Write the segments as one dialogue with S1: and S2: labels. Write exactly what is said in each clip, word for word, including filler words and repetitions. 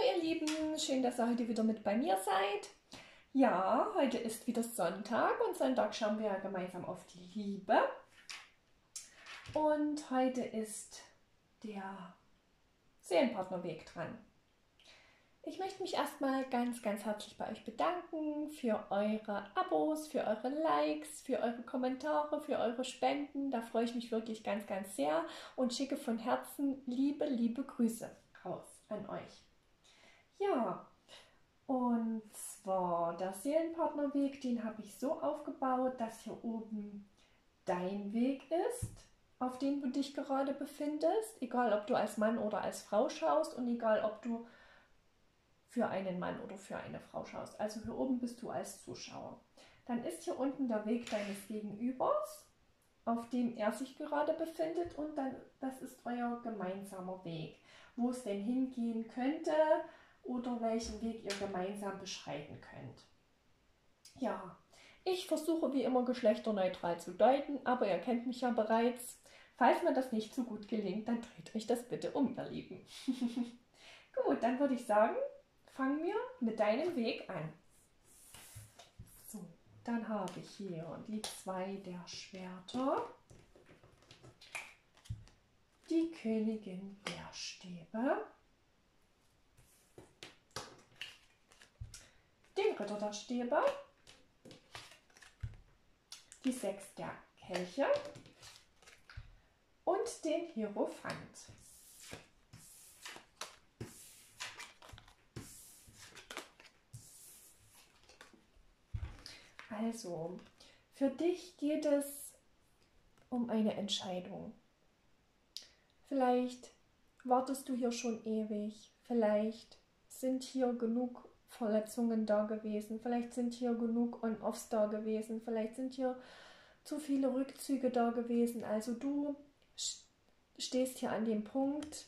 S1: ihr Lieben, schön, dass ihr heute wieder mit bei mir seid. Ja, heute ist wieder Sonntag und Sonntag schauen wir ja gemeinsam auf die Liebe. Und heute ist der Seelenpartnerweg dran. Ich möchte mich erstmal ganz, ganz herzlich bei euch bedanken für eure Abos, für eure Likes, für eure Kommentare, für eure Spenden. Da freue ich mich wirklich ganz, ganz sehr und schicke von Herzen liebe, liebe Grüße raus an euch. Ja, und zwar der Seelenpartnerweg, den habe ich so aufgebaut, dass hier oben dein Weg ist, auf dem du dich gerade befindest, egal ob du als Mann oder als Frau schaust und egal ob du für einen Mann oder für eine Frau schaust. Also hier oben bist du als Zuschauer. Dann ist hier unten der Weg deines Gegenübers, auf dem er sich gerade befindet, und dann das ist euer gemeinsamer Weg, wo es denn hingehen könnte oder welchen Weg ihr gemeinsam beschreiten könnt. Ja, ich versuche wie immer geschlechterneutral zu deuten, aber ihr kennt mich ja bereits. Falls mir das nicht so gut gelingt, dann dreht euch das bitte um, ihr Lieben. Gut, dann würde ich sagen, fangen wir mit deinem Weg an. So, dann habe ich hier die zwei der Schwerter, die Königin der Stäbe, den Ritter der Stäbe, die Sechs der Kelche und den Hierophant. Also, für dich geht es um eine Entscheidung. Vielleicht wartest du hier schon ewig, vielleicht sind hier genug Verletzungen da gewesen, vielleicht sind hier genug On-Offs da gewesen, vielleicht sind hier zu viele Rückzüge da gewesen. Also du stehst hier an dem Punkt,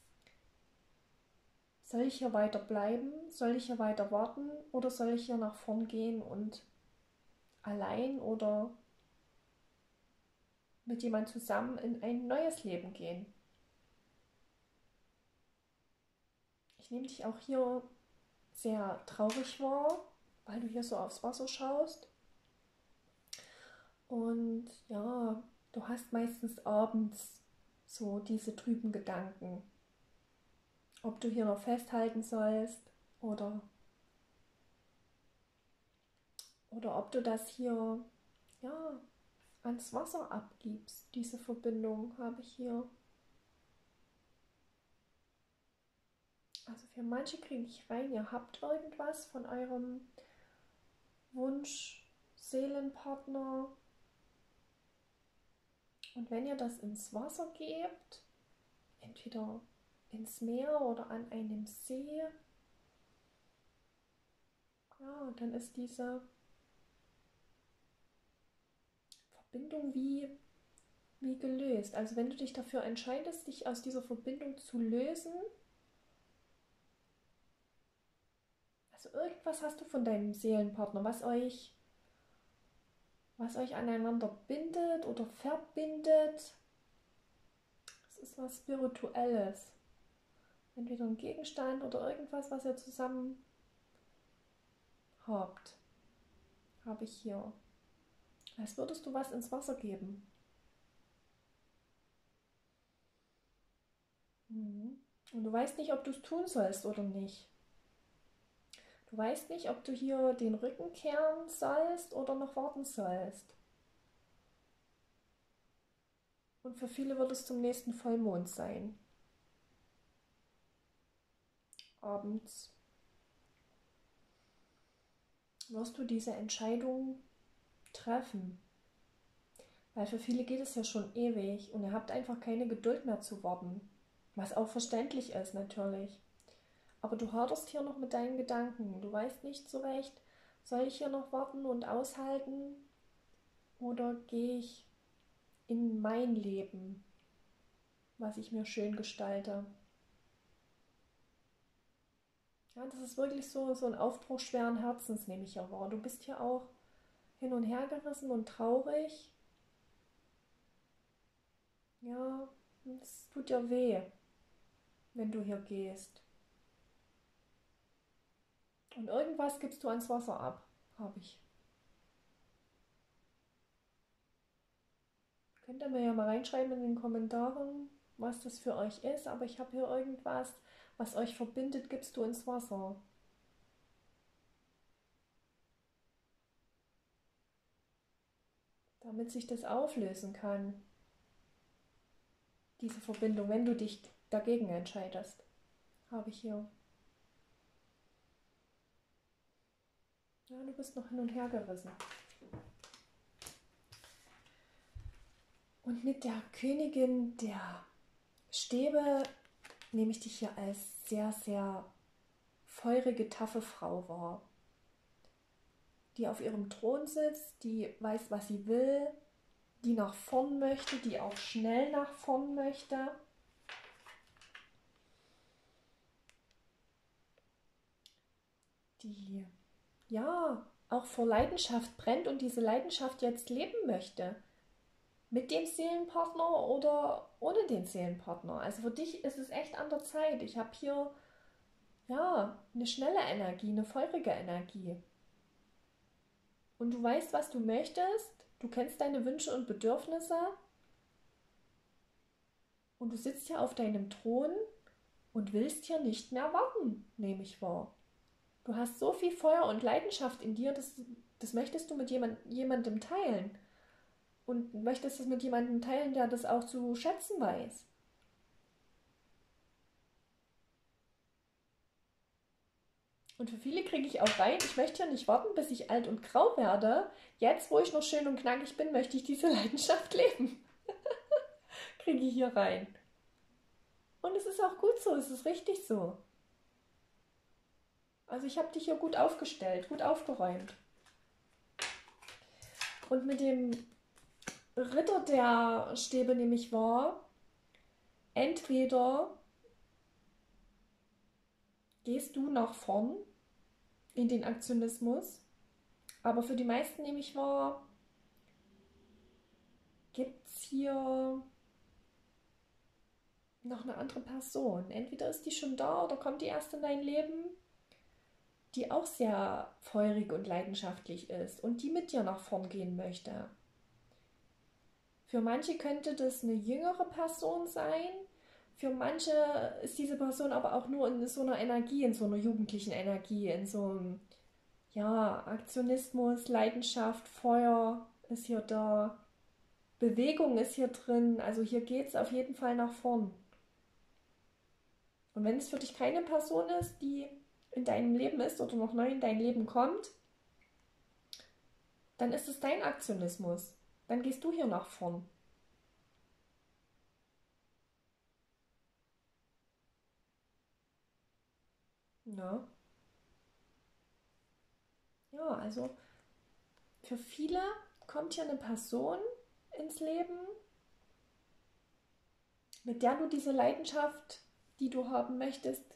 S1: soll ich hier weiter bleiben, soll ich hier weiter warten oder soll ich hier nach vorn gehen und allein oder mit jemand zusammen in ein neues Leben gehen. Ich nehme dich auch hier sehr traurig wahr, weil du hier so aufs Wasser schaust. Und ja, du hast meistens abends so diese trüben Gedanken, ob du hier noch festhalten sollst oder, oder ob du das hier ja, ans Wasser abgibst. Diese Verbindung habe ich hier. Also für manche kriege ich rein, ihr habt irgendwas von eurem Wunsch Seelenpartner. Und wenn ihr das ins Wasser gebt, entweder ins Meer oder an einem See, ja, dann ist diese Verbindung wie, wie gelöst. Also wenn du dich dafür entscheidest, dich aus dieser Verbindung zu lösen, also irgendwas hast du von deinem Seelenpartner, was euch was euch aneinander bindet oder verbindet. Das ist was Spirituelles. Entweder ein Gegenstand oder irgendwas, was ihr zusammen habt. Habe ich hier. Als würdest du was ins Wasser geben. Und du weißt nicht, ob du es tun sollst oder nicht. Du weißt nicht, ob du hier den Rücken kehren sollst oder noch warten sollst. Und für viele wird es zum nächsten Vollmond sein. Abends wirst du diese Entscheidung treffen. Weil für viele geht es ja schon ewig und ihr habt einfach keine Geduld mehr zu warten. Was auch verständlich ist natürlich. Aber du haderst hier noch mit deinen Gedanken. Du weißt nicht so recht, soll ich hier noch warten und aushalten oder gehe ich in mein Leben, was ich mir schön gestalte. Ja, das ist wirklich so, so ein Aufbruch schweren Herzens, nehme ich ja wahr. Du bist hier auch hin und her gerissen und traurig. Ja, es tut dir weh, wenn du hier gehst. Und irgendwas gibst du ans Wasser ab, habe ich. Könnt ihr mir ja mal reinschreiben in den Kommentaren, was das für euch ist, aber ich habe hier irgendwas, was euch verbindet, gibst du ins Wasser. Damit sich das auflösen kann, diese Verbindung, wenn du dich dagegen entscheidest, habe ich hier. Ja, du bist noch hin und her gerissen. Und mit der Königin der Stäbe nehme ich dich hier als sehr, sehr feurige, taffe Frau wahr, die auf ihrem Thron sitzt, die weiß, was sie will, die nach vorn möchte, die auch schnell nach vorn möchte. Die, ja, auch vor Leidenschaft brennt und diese Leidenschaft jetzt leben möchte. Mit dem Seelenpartner oder ohne den Seelenpartner. Also für dich ist es echt an der Zeit. Ich habe hier, ja, eine schnelle Energie, eine feurige Energie. Und du weißt, was du möchtest. Du kennst deine Wünsche und Bedürfnisse. Und du sitzt hier auf deinem Thron und willst hier nicht mehr warten, nehme ich wahr. Du hast so viel Feuer und Leidenschaft in dir, das, das möchtest du mit jemand, jemandem teilen. Und möchtest es mit jemandem teilen, der das auch zu schätzen weiß. Und für viele kriege ich auch rein, ich möchte ja nicht warten, bis ich alt und grau werde. Jetzt, wo ich noch schön und knackig bin, möchte ich diese Leidenschaft leben. Kriege ich hier rein. Und es ist auch gut so, es ist richtig so. Also ich habe dich hier gut aufgestellt, gut aufgeräumt. Und mit dem Ritter der Stäbe nehme ich wahr, entweder gehst du nach vorn in den Aktionismus, aber für die meisten nehme ich wahr, gibt es hier noch eine andere Person. Entweder ist die schon da oder kommt die erst in dein Leben, die auch sehr feurig und leidenschaftlich ist und die mit dir nach vorn gehen möchte. Für manche könnte das eine jüngere Person sein, für manche ist diese Person aber auch nur in so einer Energie, in so einer jugendlichen Energie, in so einem, ja, Aktionismus, Leidenschaft, Feuer ist hier da, Bewegung ist hier drin, also hier geht es auf jeden Fall nach vorn. Und wenn es für dich keine Person ist, die in deinem Leben ist oder noch neu in dein Leben kommt, dann ist es dein Aktionismus. Dann gehst du hier nach vorn. Ja, ja, also für viele kommt hier eine Person ins Leben, mit der du diese Leidenschaft, die du haben möchtest,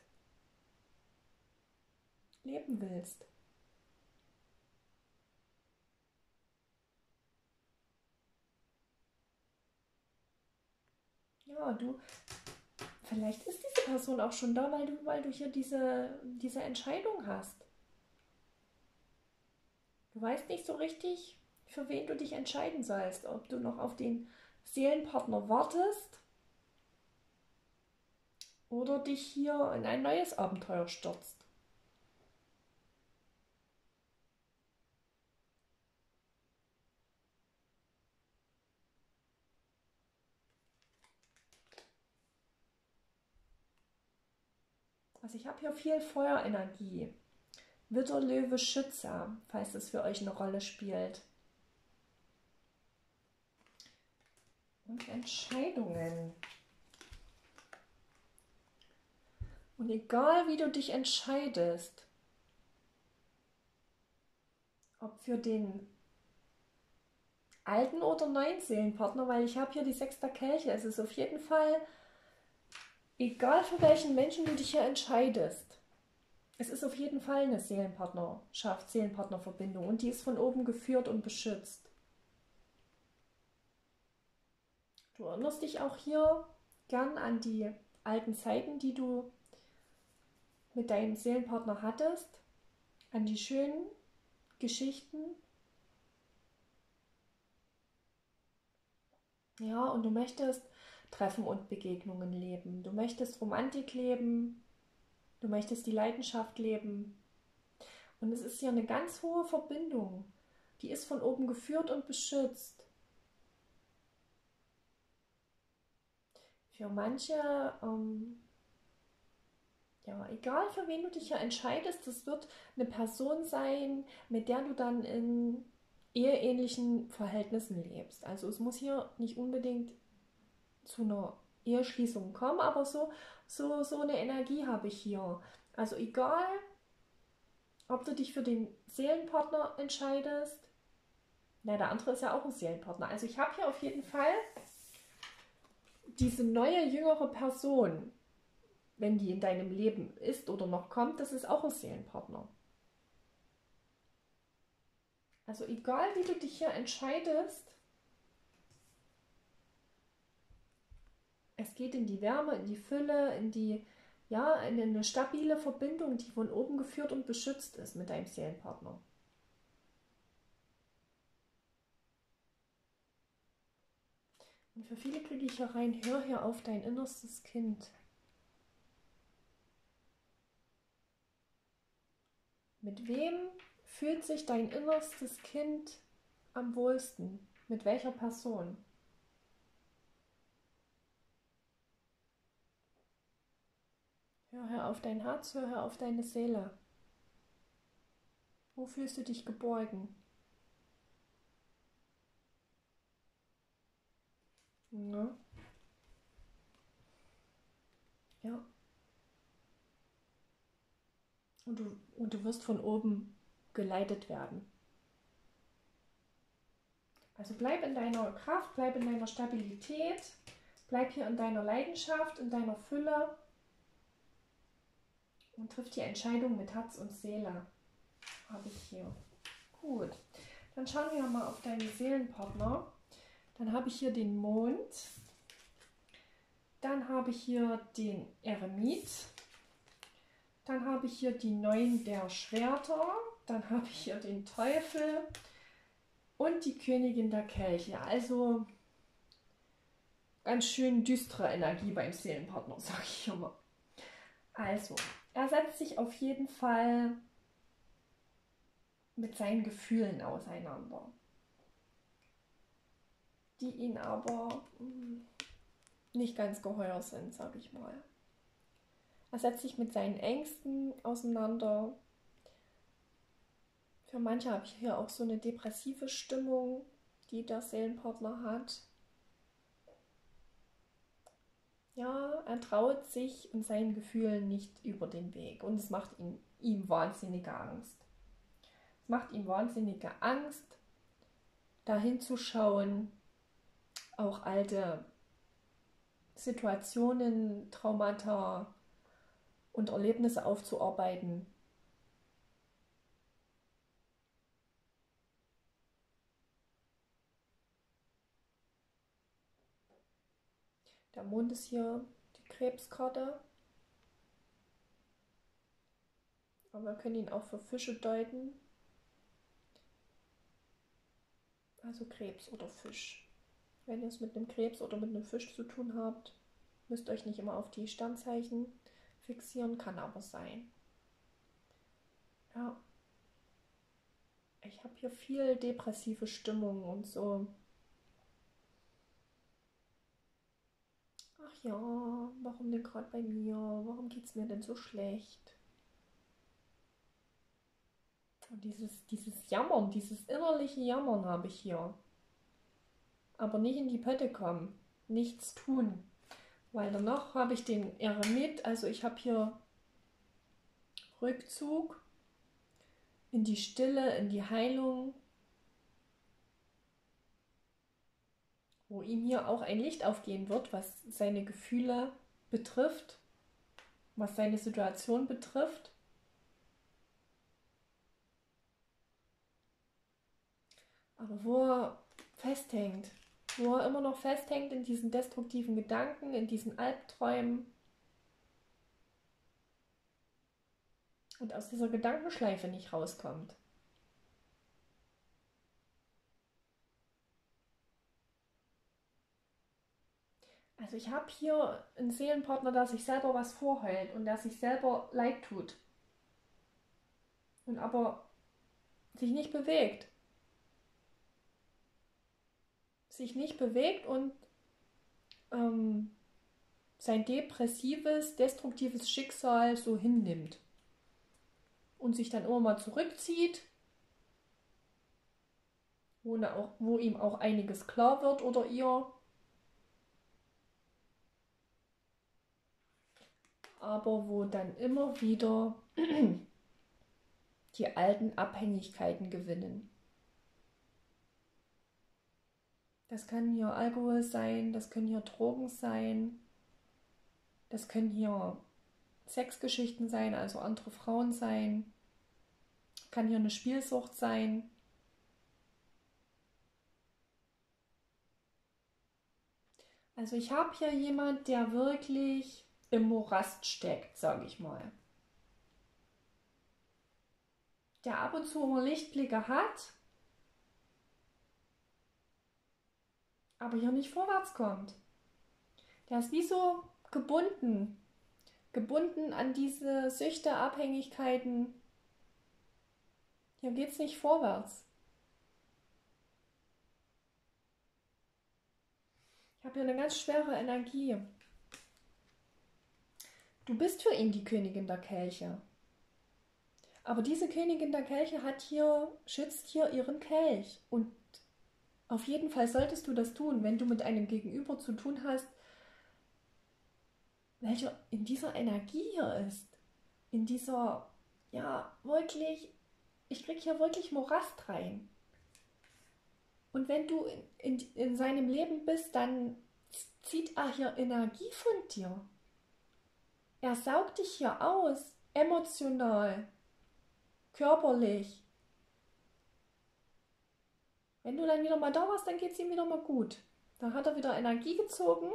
S1: leben willst. Ja, du, vielleicht ist diese Person auch schon da, weil du, weil du hier diese, diese Entscheidung hast. Du weißt nicht so richtig, für wen du dich entscheiden sollst, ob du noch auf den Seelenpartner wartest oder dich hier in ein neues Abenteuer stürzt. Also ich habe hier viel Feuerenergie. Widder, Löwe, Schütze, falls das für euch eine Rolle spielt. Und Entscheidungen. Und egal wie du dich entscheidest, ob für den alten oder neuen Seelenpartner, weil ich habe hier die Sechs der Kelche, es ist auf jeden Fall, egal für welchen Menschen du dich hier entscheidest, es ist auf jeden Fall eine Seelenpartnerschaft, Seelenpartnerverbindung und die ist von oben geführt und beschützt. Du erinnerst dich auch hier gern an die alten Zeiten, die du mit deinem Seelenpartner hattest. an die schönen Geschichten. Ja, und du möchtest Treffen und Begegnungen leben. Du möchtest Romantik leben. Du möchtest die Leidenschaft leben. Und es ist hier eine ganz hohe Verbindung. Die ist von oben geführt und beschützt. Für manche, ähm, ja, egal für wen du dich hier entscheidest, das wird eine Person sein, mit der du dann in eheähnlichen Verhältnissen lebst. Also es muss hier nicht unbedingt zu einer Eheschließung kommen, aber so, so, so eine Energie habe ich hier. Also egal, ob du dich für den Seelenpartner entscheidest, na, der andere ist ja auch ein Seelenpartner. Also ich habe hier auf jeden Fall diese neue, jüngere Person, wenn die in deinem Leben ist oder noch kommt, das ist auch ein Seelenpartner. Also egal, wie du dich hier entscheidest, es geht in die Wärme, in die Fülle, in die, ja, in eine stabile Verbindung, die von oben geführt und beschützt ist mit deinem Seelenpartner. Und für viele kriege ich hier rein, hör hier auf dein innerstes Kind. Mit wem fühlt sich dein innerstes Kind am wohlsten? Mit welcher Person? Hör, hör auf dein Herz, hör, hör auf deine Seele. Wo fühlst du dich geborgen? Ja. Ja. Und du, und du wirst von oben geleitet werden. Also bleib in deiner Kraft, bleib in deiner Stabilität, bleib hier in deiner Leidenschaft, in deiner Fülle und triff die Entscheidung mit Herz und Seele. Habe ich hier. Gut, dann schauen wir mal auf deine Seelenpartner. Dann habe ich hier den Mond. Dann habe ich hier den Eremit. Dann habe ich hier die Neun der Schwerter. Dann habe ich hier den Teufel und die Königin der Kelche. Also ganz schön düstere Energie beim Seelenpartner, sage ich immer. Also, er setzt sich auf jeden Fall mit seinen Gefühlen auseinander, die ihn aber nicht ganz geheuer sind, sage ich mal. Er setzt sich mit seinen Ängsten auseinander. Für manche habe ich hier auch so eine depressive Stimmung, die der Seelenpartner hat. Ja, er traut sich und seinen Gefühlen nicht über den Weg und es macht ihn, ihm wahnsinnige Angst. Es macht ihm wahnsinnige Angst, da hinzuschauen, auch alte Situationen, Traumata und Erlebnisse aufzuarbeiten. Der Mond ist hier die Krebskarte. Aber wir können ihn auch für Fische deuten. Also Krebs oder Fisch. Wenn ihr es mit einem Krebs oder mit einem Fisch zu tun habt, müsst euch nicht immer auf die Sternzeichen fixieren, kann aber sein. Ja. Ich habe hier viel depressive Stimmung und so. Ach ja, warum denn gerade bei mir? Warum geht es mir denn so schlecht? Und dieses, dieses Jammern, dieses innerliche Jammern habe ich hier. Aber nicht in die Pötte kommen, nichts tun. Weil danach habe ich den Eremit, also ich habe hier Rückzug in die Stille, in die Heilung, wo ihm hier auch ein Licht aufgehen wird, was seine Gefühle betrifft, was seine Situation betrifft. Aber wo er festhängt, wo er immer noch festhängt in diesen destruktiven Gedanken, in diesen Albträumen. und aus dieser Gedankenschleife nicht rauskommt. Also ich habe hier einen Seelenpartner, der sich selber was vorhält und der sich selber leid tut und aber sich nicht bewegt. Sich nicht bewegt und ähm, sein depressives, destruktives Schicksal so hinnimmt und sich dann immer mal zurückzieht, wo, ne auch, wo ihm auch einiges klar wird oder ihr, aber wo dann immer wieder die alten Abhängigkeiten gewinnen. Das kann hier Alkohol sein, das können hier Drogen sein, das können hier Sexgeschichten sein, also andere Frauen sein, kann hier eine Spielsucht sein. Also ich habe hier jemand, der wirklich im Morast steckt, sage ich mal. Der ab und zu immer Lichtblicke hat, aber hier nicht vorwärts kommt. Der ist wie so gebunden, gebunden an diese Süchte, Abhängigkeiten. Hier geht es nicht vorwärts. Ich habe hier eine ganz schwere Energie. Du bist für ihn die Königin der Kelche. Aber diese Königin der Kelche hat hier, schützt hier ihren Kelch. Und auf jeden Fall solltest du das tun, wenn du mit einem Gegenüber zu tun hast, welcher in dieser Energie hier ist. In dieser, ja, wirklich, ich kriege hier wirklich Morast rein. Und wenn du in, in, in seinem Leben bist, dann zieht er hier Energie von dir. Er saugt dich hier aus, emotional, körperlich. Wenn du dann wieder mal da warst, dann geht es ihm wieder mal gut. Dann hat er wieder Energie gezogen.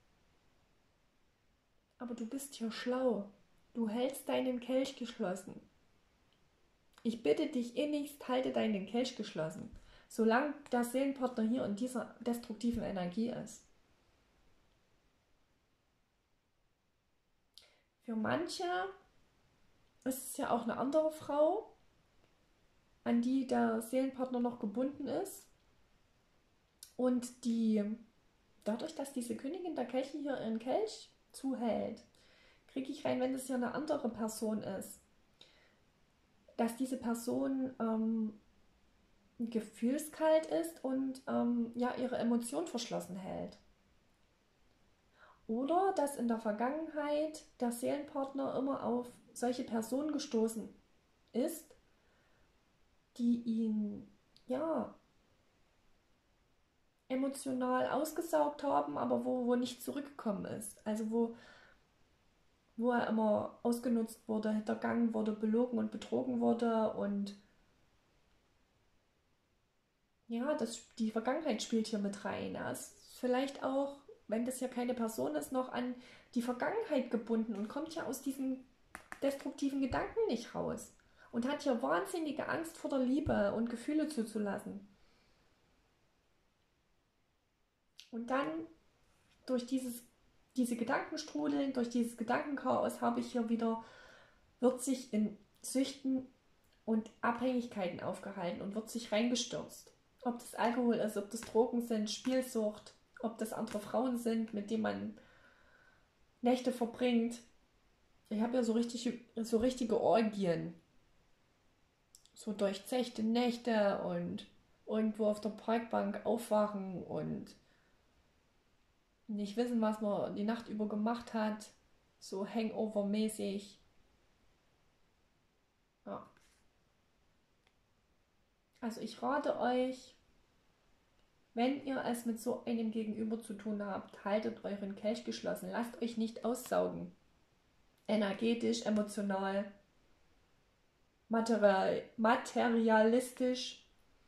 S1: Aber du bist hier schlau. Du hältst deinen Kelch geschlossen. Ich bitte dich innigst, halte deinen Kelch geschlossen. Solange der Seelenpartner hier in dieser destruktiven Energie ist. Für manche ist es ja auch eine andere Frau, an die der Seelenpartner noch gebunden ist. Und die, dadurch, dass diese Königin der Kelche hier ihren Kelch zuhält, kriege ich rein, wenn das ja eine andere Person ist, dass diese Person ähm, gefühlskalt ist und ähm, ja, ihre Emotionen verschlossen hält. Oder dass in der Vergangenheit der Seelenpartner immer auf solche Personen gestoßen ist, die ihn ja emotional ausgesaugt haben, aber wo, wo nicht zurückgekommen ist. Also wo, wo er immer ausgenutzt wurde, hintergangen wurde, belogen und betrogen wurde und ja, das, die Vergangenheit spielt hier mit rein. Er ist vielleicht auch, wenn das ja keine Person ist, noch an die Vergangenheit gebunden und kommt ja aus diesen destruktiven Gedanken nicht raus. Und hat hier wahnsinnige Angst vor der Liebe und Gefühle zuzulassen. Und dann durch dieses, diese Gedankenstrudeln, durch dieses Gedankenchaos habe ich hier wieder, wird sich in Süchten und Abhängigkeiten aufgehalten und wird sich reingestürzt. Ob das Alkohol ist, ob das Drogen sind, Spielsucht, ob das andere Frauen sind, mit denen man Nächte verbringt. Ich habe ja so, richtig, so richtige Orgien. So durchzechte Nächte und irgendwo auf der Parkbank aufwachen und nicht wissen, was man die Nacht über gemacht hat. So Hangover-mäßig. Ja. Also ich rate euch, wenn ihr es mit so einem Gegenüber zu tun habt, haltet euren Kelch geschlossen. Lasst euch nicht aussaugen. Energetisch, emotional, material, materialistisch.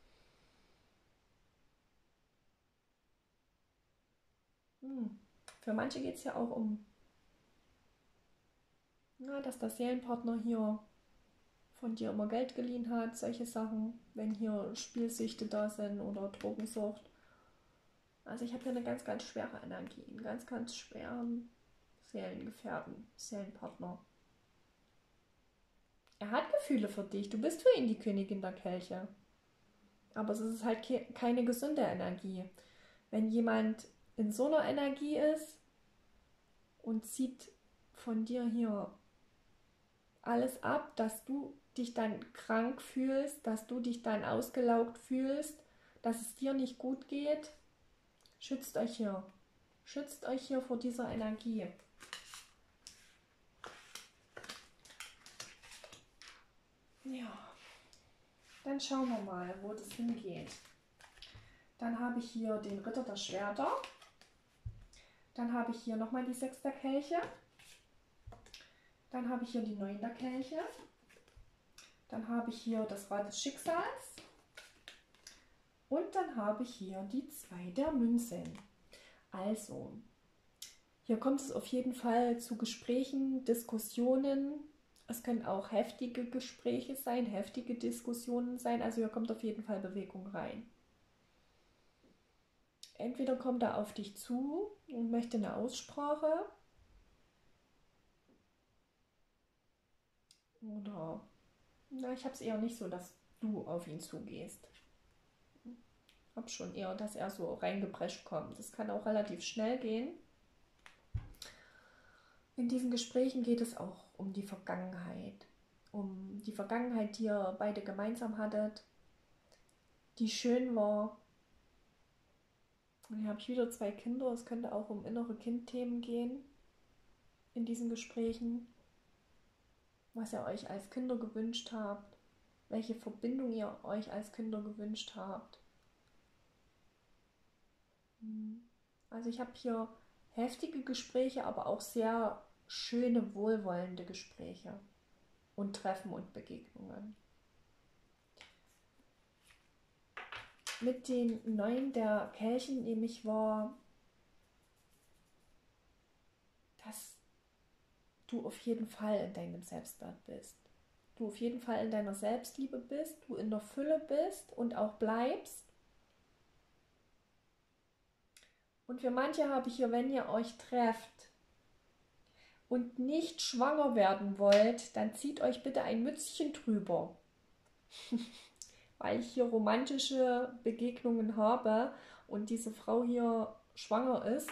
S1: Hm. Für manche geht es ja auch um, na, dass der Seelenpartner hier von dir immer Geld geliehen hat, solche Sachen, wenn hier Spielsüchte da sind oder Drogensucht. Also ich habe hier eine ganz, ganz schwere Energie, einen ganz, ganz schweren Seelengefährten, Seelenpartner. Er hat Gefühle für dich, du bist für ihn die Königin der Kelche. Aber es ist halt ke keine gesunde Energie. Wenn jemand in so einer Energie ist und zieht von dir hier alles ab, dass du dich dann krank fühlst, dass du dich dann ausgelaugt fühlst, dass es dir nicht gut geht, schützt euch hier. Schützt euch hier vor dieser Energie. Ja, dann schauen wir mal, wo das hingeht. Dann habe ich hier den Ritter der Schwerter. Dann habe ich hier nochmal die Sechs der Kelche. Dann habe ich hier die Neun der Kelche. Dann habe ich hier das Rad des Schicksals. Und dann habe ich hier die Zwei der Münzen. Also, hier kommt es auf jeden Fall zu Gesprächen, Diskussionen. Es können auch heftige Gespräche sein, heftige Diskussionen sein. Also hier kommt auf jeden Fall Bewegung rein. Entweder kommt er auf dich zu und möchte eine Aussprache. Oder, na, ich habe es eher nicht so, dass du auf ihn zugehst. Ich habe schon eher, dass er so reingeprescht kommt. Das kann auch relativ schnell gehen. In diesen Gesprächen geht es auch um die Vergangenheit. Um die Vergangenheit, die ihr beide gemeinsam hattet, die schön war. Und hier habe ich wieder zwei Kinder. Es könnte auch um innere Kindthemen gehen in diesen Gesprächen. Was ihr euch als Kinder gewünscht habt. Welche Verbindung ihr euch als Kinder gewünscht habt. Also ich habe hier heftige Gespräche, aber auch sehr schöne, wohlwollende Gespräche und Treffen und Begegnungen. Mit den Neun der Kelchen nehme ich wahr, dass du auf jeden Fall in deinem Selbstwert bist. Du auf jeden Fall in deiner Selbstliebe bist, du in der Fülle bist und auch bleibst. Und für manche habe ich hier, wenn ihr euch trefft und nicht schwanger werden wollt, dann zieht euch bitte ein Mützchen drüber. Weil ich hier romantische Begegnungen habe und diese Frau hier schwanger ist.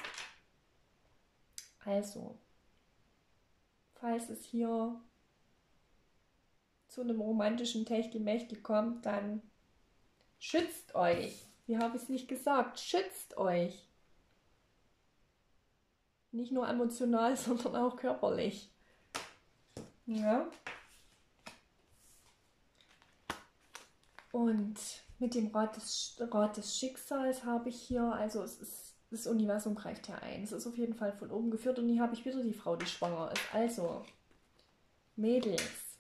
S1: Also, falls es hier zu einem romantischen Techtelmechtel kommt, dann schützt euch. Wie habe ich es nicht gesagt? Schützt euch. Nicht nur emotional, sondern auch körperlich. Ja. Und mit dem Rat des, Rat des Schicksals habe ich hier, also es ist, das Universum greift hier ein. Es ist auf jeden Fall von oben geführt und hier habe ich wieder die Frau, die schwanger ist. Also, Mädels,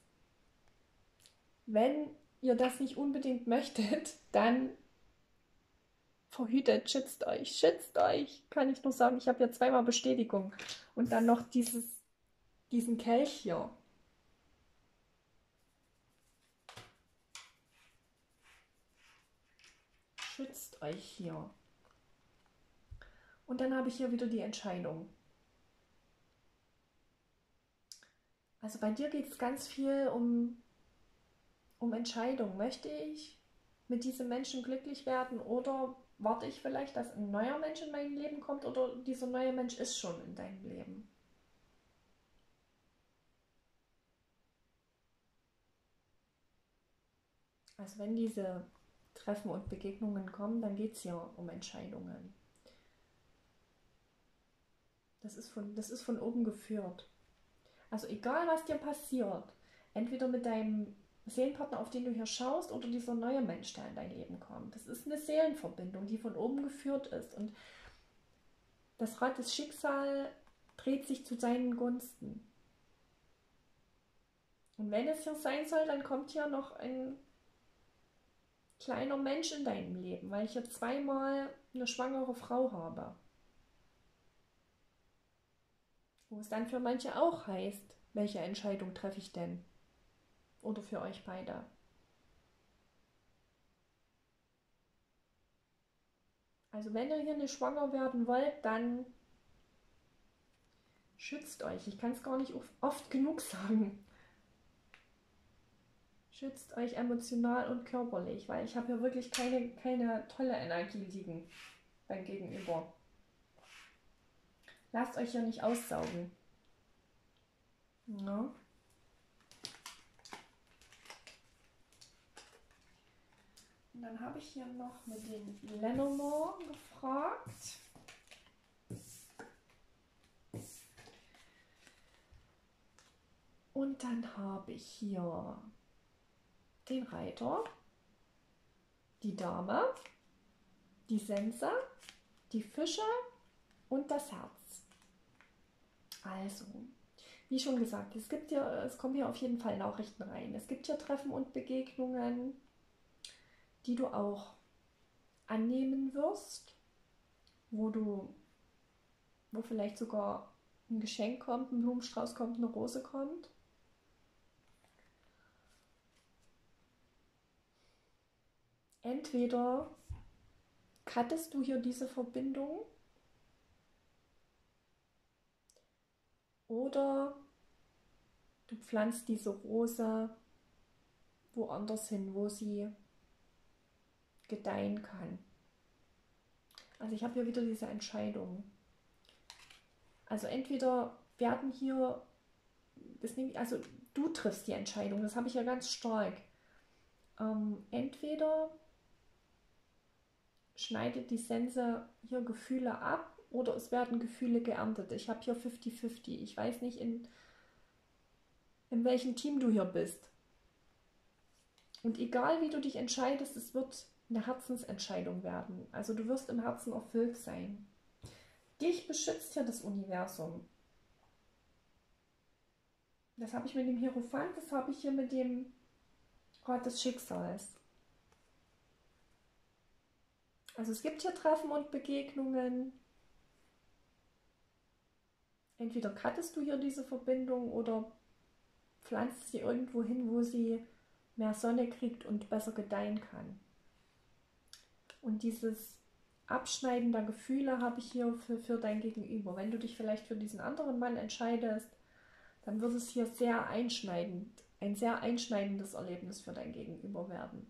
S1: wenn ihr das nicht unbedingt möchtet, dann verhütet, schützt euch, schützt euch. Kann ich nur sagen, ich habe ja zweimal Bestätigung. Und dann noch dieses, diesen Kelch hier. Schützt euch hier. Und dann habe ich hier wieder die Entscheidung. Also bei dir geht es ganz viel um, um Entscheidung. Möchte ich mit diesem Menschen glücklich werden oder warte ich vielleicht, dass ein neuer Mensch in mein Leben kommt oder dieser neue Mensch ist schon in deinem Leben? Also wenn diese Treffen und Begegnungen kommen, dann geht es ja um Entscheidungen. Das ist von, das ist von oben geführt. Also egal, was dir passiert, entweder mit deinem Seelenpartner, auf den du hier schaust, oder dieser neue Mensch, der in dein Leben kommt. Das ist eine Seelenverbindung, die von oben geführt ist. Und das Rad des Schicksals dreht sich zu seinen Gunsten. Und wenn es hier sein soll, dann kommt hier noch ein kleiner Mensch in deinem Leben, weil ich hier zweimal eine schwangere Frau habe. Wo es dann für manche auch heißt, welche Entscheidung treffe ich denn? oder für euch beide. Also wenn ihr hier nicht schwanger werden wollt, dann schützt euch. Ich kann es gar nicht oft genug sagen. Schützt euch emotional und körperlich, weil ich habe hier wirklich keine, keine tolle Energie liegen beim Gegenüber. Lasst euch hier nicht aussaugen. Ja. Und dann habe ich hier noch mit den Lenormand gefragt. Und dann habe ich hier den Reiter, die Dame, die Sense, die Fische und das Herz. Also, wie schon gesagt, es gibt hier, es kommen hier auf jeden Fall Nachrichten rein. Es gibt hier Treffen und Begegnungen, die du auch annehmen wirst, wo du, wo vielleicht sogar ein Geschenk kommt, ein Blumenstrauß kommt, eine Rose kommt. Entweder cuttest du hier diese Verbindung oder du pflanzt diese Rose woanders hin, wo sie gedeihen kann. Also ich habe hier wieder diese Entscheidung. Also entweder werden hier, das nehme ich, also du triffst die Entscheidung, das habe ich ja ganz stark. Ähm, entweder schneidet die Sense hier Gefühle ab oder es werden Gefühle geerntet. Ich habe hier fünfzig fünfzig. Ich weiß nicht, in, in welchem Team du hier bist. Und egal wie du dich entscheidest, es wird eine Herzensentscheidung werden. Also du wirst im Herzen erfüllt sein. Dich beschützt hier das Universum. Das habe ich mit dem Hierophant, das habe ich hier mit dem Rat des Schicksals. Also es gibt hier Treffen und Begegnungen. Entweder cuttest du hier diese Verbindung oder pflanzt sie irgendwo hin, wo sie mehr Sonne kriegt und besser gedeihen kann. Und dieses Abschneiden der Gefühle habe ich hier für, für dein Gegenüber. Wenn du dich vielleicht für diesen anderen Mann entscheidest, dann wird es hier sehr einschneidend, ein sehr einschneidendes Erlebnis für dein Gegenüber werden.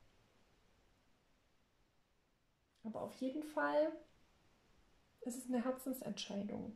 S1: Aber auf jeden Fall ist es eine Herzensentscheidung.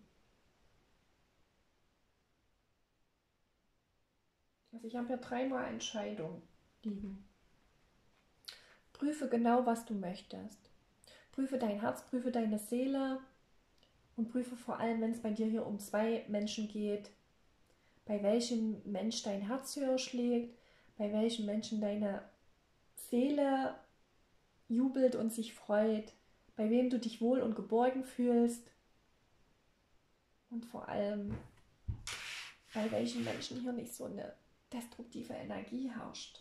S1: Also ich habe ja dreimal Entscheidung liegen. Prüfe genau, was du möchtest. Prüfe dein Herz, prüfe deine Seele und prüfe vor allem, wenn es bei dir hier um zwei Menschen geht, bei welchem Mensch dein Herz höher schlägt, bei welchem Menschen deine Seele jubelt und sich freut, bei wem du dich wohl und geborgen fühlst und vor allem bei welchen Menschen hier nicht so eine destruktive Energie herrscht.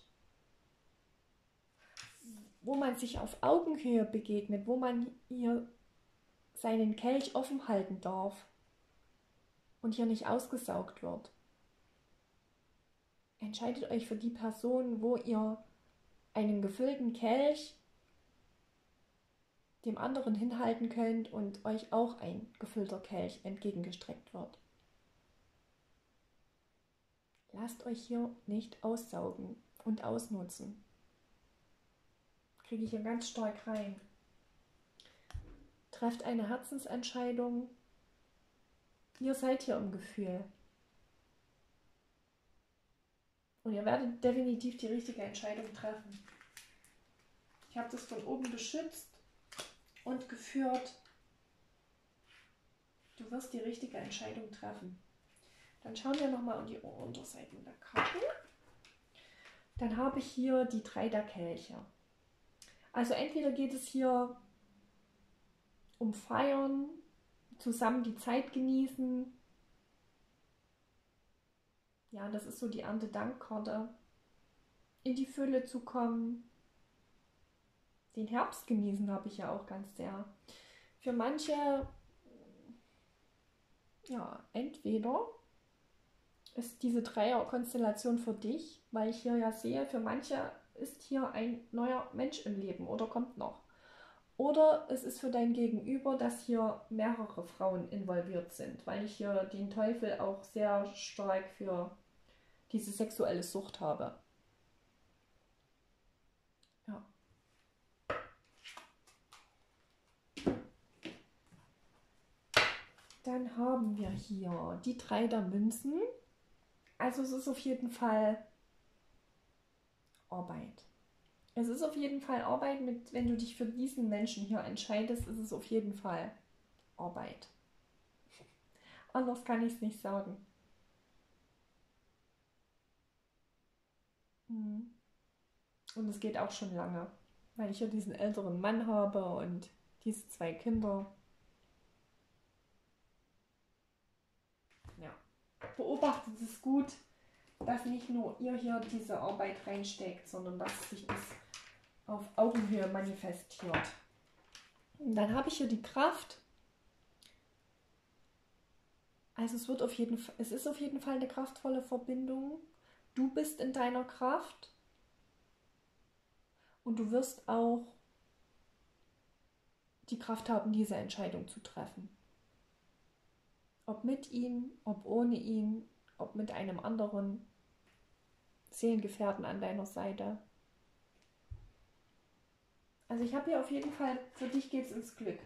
S1: Wo man sich auf Augenhöhe begegnet, wo man hier seinen Kelch offen halten darf und hier nicht ausgesaugt wird. Entscheidet euch für die Person, wo ihr einen gefüllten Kelch dem anderen hinhalten könnt und euch auch ein gefüllter Kelch entgegengestreckt wird. Lasst euch hier nicht aussaugen und ausnutzen. Kriege ich hier ganz stark rein. Trefft eine Herzensentscheidung. Ihr seid hier im Gefühl. Und ihr werdet definitiv die richtige Entscheidung treffen. Ich habe das von oben beschützt und geführt. Du wirst die richtige Entscheidung treffen. Dann schauen wir nochmal um die Unterseiten der Karte. Dann habe ich hier die drei der Kelche. Also entweder geht es hier um Feiern, zusammen die Zeit genießen. Ja, das ist so die Erntedankkarte. In die Fülle zu kommen. Den Herbst genießen habe ich ja auch ganz sehr. Für manche, ja, entweder ist diese Dreierkonstellation für dich, weil ich hier ja sehe, für manche ist hier ein neuer Mensch im Leben oder kommt noch. Oder es ist für dein Gegenüber, dass hier mehrere Frauen involviert sind, weil ich hier den Teufel auch sehr stark für diese sexuelle Sucht habe. Ja. Dann haben wir hier die drei der Münzen. Also es ist auf jeden Fall Arbeit. Es ist auf jeden Fall Arbeit, mit, wenn du dich für diesen Menschen hier entscheidest, ist es auf jeden Fall Arbeit. Anders kann ich es nicht sagen. Und es geht auch schon lange, weil ich ja diesen älteren Mann habe und diese zwei Kinder. Ja. Beobachtet es gut, dass nicht nur ihr hier diese Arbeit reinsteckt, sondern dass sich das auf Augenhöhe manifestiert. Und dann habe ich hier die Kraft. Also es wird auf jeden Fall, es ist auf jeden Fall eine kraftvolle Verbindung. Du bist in deiner Kraft und du wirst auch die Kraft haben, diese Entscheidung zu treffen. Ob mit ihm, ob ohne ihn, ob mit einem anderen Seelengefährten an deiner Seite. Also ich habe hier auf jeden Fall, für dich geht's ins Glück.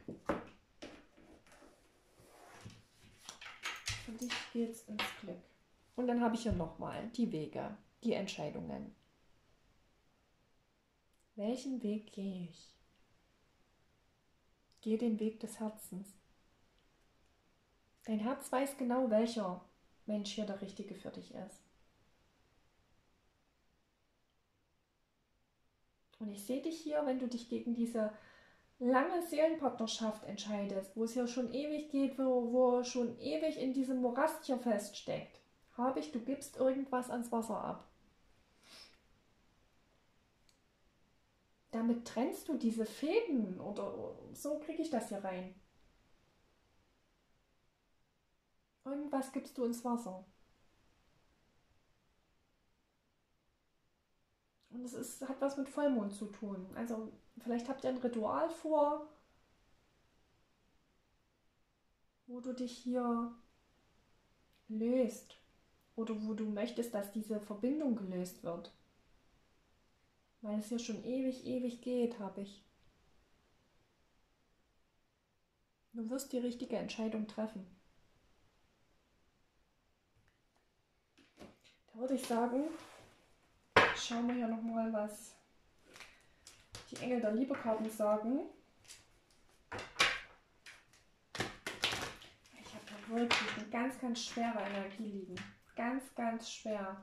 S1: Für dich geht's ins Glück. Und dann habe ich hier nochmal die Wege, die Entscheidungen. Welchen Weg gehe ich? Gehe den Weg des Herzens. Dein Herz weiß genau, welcher Mensch hier der Richtige für dich ist. Und ich sehe dich hier, wenn du dich gegen diese lange Seelenpartnerschaft entscheidest, wo es hier schon ewig geht, wo, wo schon ewig in diesem Morast hier feststeckt, habe ich, du gibst irgendwas ans Wasser ab. Damit trennst du diese Fäden oder so kriege ich das hier rein. Irgendwas gibst du ins Wasser. Und es ist, hat was mit Vollmond zu tun. Also vielleicht habt ihr ein Ritual vor, wo du dich hier löst. Oder wo du möchtest, dass diese Verbindung gelöst wird. Weil es hier schon ewig, ewig geht, habe ich. Du wirst die richtige Entscheidung treffen. Da würde ich sagen, schauen wir hier nochmal, was die Engel der Liebekarten sagen. Ich habe da wirklich eine ganz, ganz schwere Energie liegen. Ganz, ganz schwer.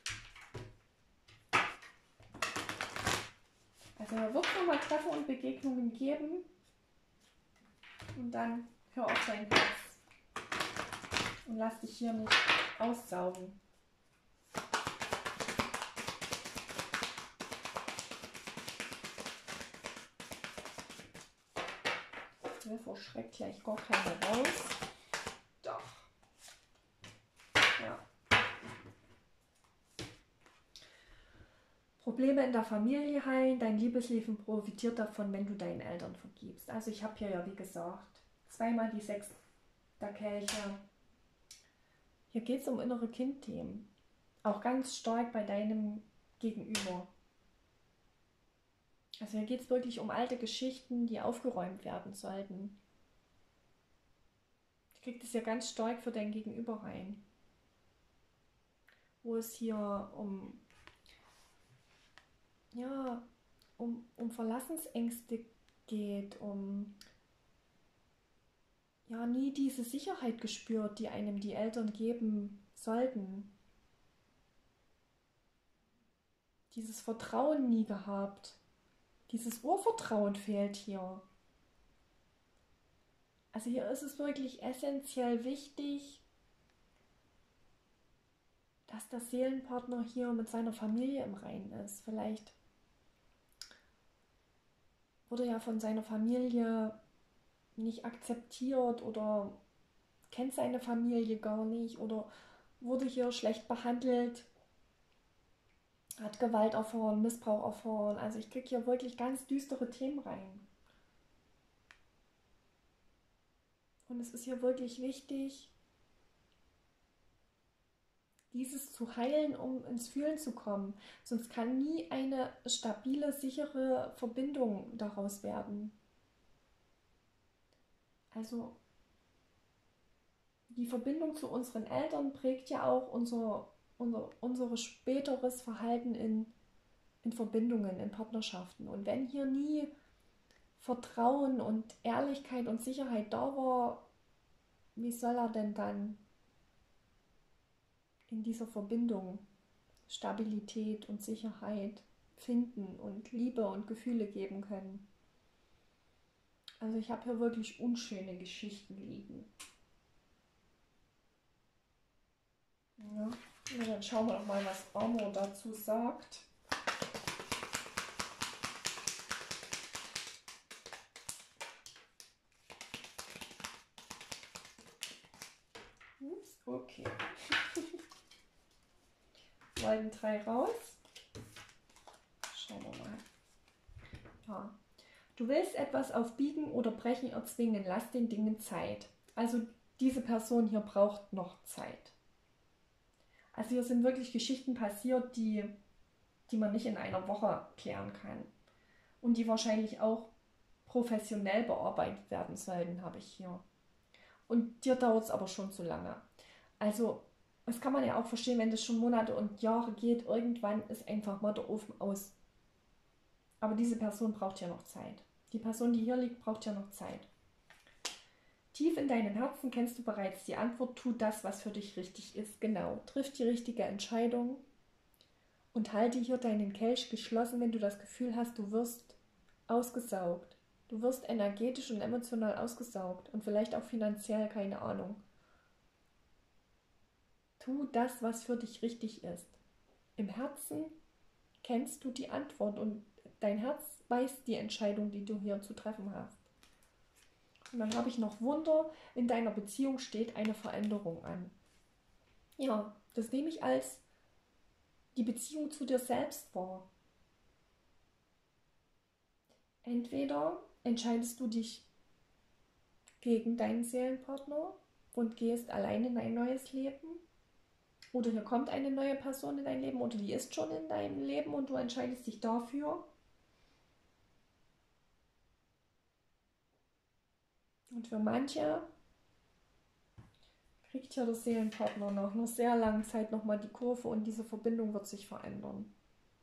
S1: Also da wird es nochmal Treffen und Begegnungen geben. Und dann hör auf dein Herz. Und lass dich hier nicht aussaugen. Mir verschreckt gleich gar keine raus. Doch. Ja. Probleme in der Familie heilen. Dein Liebesleben profitiert davon, wenn du deinen Eltern vergibst. Also ich habe hier ja, wie gesagt, zweimal die sechs der Kelche. Hier geht es um innere Kindthemen. Auch ganz stark bei deinem Gegenüber. Also hier geht es wirklich um alte Geschichten, die aufgeräumt werden sollten. Ich kriege das ja ganz stark für dein Gegenüber rein. Wo es hier um, ja, um, um Verlassensängste geht, um ja nie diese Sicherheit gespürt, die einem die Eltern geben sollten. Dieses Vertrauen nie gehabt. Dieses Urvertrauen fehlt hier. Also hier ist es wirklich essentiell wichtig, dass der Seelenpartner hier mit seiner Familie im Reinen ist. Vielleicht wurde ja von seiner Familie nicht akzeptiert oder kennt seine Familie gar nicht oder wurde hier schlecht behandelt, hat Gewalt erfahren, Missbrauch erfahren. Also ich kriege hier wirklich ganz düstere Themen rein. Und es ist hier wirklich wichtig, dieses zu heilen, um ins Fühlen zu kommen. Sonst kann nie eine stabile, sichere Verbindung daraus werden. Also die Verbindung zu unseren Eltern prägt ja auch unser, unser, unser späteres Verhalten in, in Verbindungen, in Partnerschaften. Und wenn hier nie Vertrauen und Ehrlichkeit und Sicherheit da war, wie soll er denn dann in dieser Verbindung Stabilität und Sicherheit finden und Liebe und Gefühle geben können? Also ich habe hier wirklich unschöne Geschichten liegen. Ja, na dann schauen wir doch mal, was Amor dazu sagt. Ups, okay. Wollen drei raus. Schauen wir mal. Ja. Du willst etwas auf Biegen oder Brechen erzwingen. Lass den Dingen Zeit. Also diese Person hier braucht noch Zeit. Also hier sind wirklich Geschichten passiert, die, die man nicht in einer Woche klären kann. Und die wahrscheinlich auch professionell bearbeitet werden sollten, habe ich hier. Und dir dauert es aber schon zu lange. Also das kann man ja auch verstehen, wenn das schon Monate und Jahre geht. Irgendwann ist einfach mal der Ofen aus. Aber diese Person braucht ja noch Zeit. Die Person, die hier liegt, braucht ja noch Zeit. Tief in deinem Herzen kennst du bereits die Antwort. Tu das, was für dich richtig ist. Genau. Triff die richtige Entscheidung und halte hier deinen Kelch geschlossen, wenn du das Gefühl hast, du wirst ausgesaugt. Du wirst energetisch und emotional ausgesaugt und vielleicht auch finanziell, keine Ahnung. Tu das, was für dich richtig ist. Im Herzen kennst du die Antwort und dein Herz weiß die Entscheidung, die du hier zu treffen hast. Und dann habe ich noch Wunder, in deiner Beziehung steht eine Veränderung an. Ja, das nehme ich als die Beziehung zu dir selbst wahr. Entweder entscheidest du dich gegen deinen Seelenpartner und gehst allein in ein neues Leben, oder hier kommt eine neue Person in dein Leben oder die ist schon in deinem Leben und du entscheidest dich dafür. Und für manche kriegt hier der Seelenpartner nach einer sehr langen Zeit nochmal die Kurve und diese Verbindung wird sich verändern.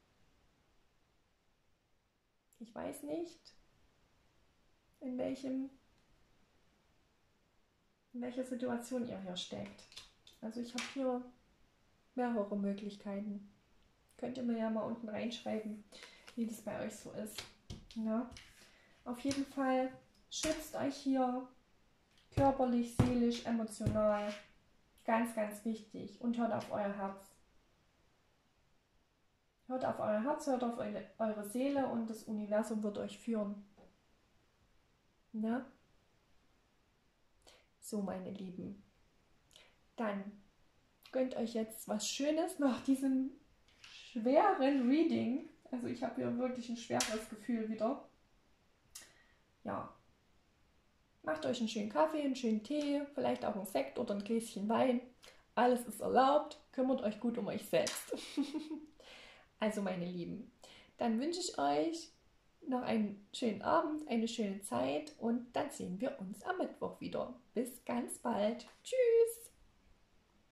S1: Ich weiß nicht, in welchem, in welcher Situation ihr hier steckt. Also ich habe hier mehrere Möglichkeiten. Könnt ihr mir ja mal unten reinschreiben, wie das bei euch so ist. Ja? Auf jeden Fall schützt euch hier körperlich, seelisch, emotional. Ganz, ganz wichtig. Und hört auf euer Herz. Hört auf euer Herz, hört auf eure, eure Seele und das Universum wird euch führen. Na? So, meine Lieben. Dann gönnt euch jetzt was Schönes nach diesem schweren Reading. Also ich habe hier wirklich ein schweres Gefühl wieder. Ja. Macht euch einen schönen Kaffee, einen schönen Tee, vielleicht auch einen Sekt oder ein Gläschen Wein. Alles ist erlaubt. Kümmert euch gut um euch selbst. Also meine Lieben, dann wünsche ich euch noch einen schönen Abend, eine schöne Zeit und dann sehen wir uns am Mittwoch wieder. Bis ganz bald. Tschüss!